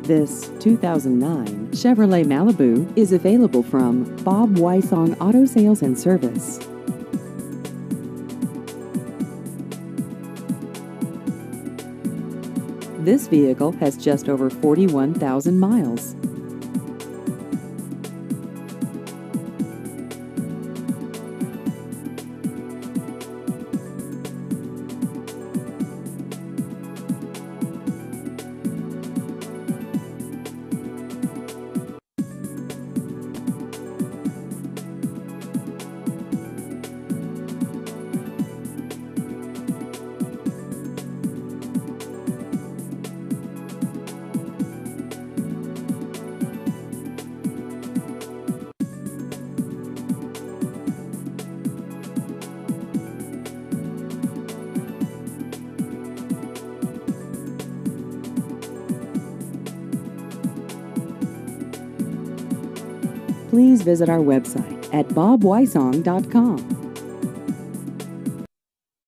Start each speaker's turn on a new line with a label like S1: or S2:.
S1: This 2009 Chevrolet Malibu is available from Bob Wysong Auto Sales and Service. This vehicle has just over 41,000 miles. Please visit our website at bobwysong.com.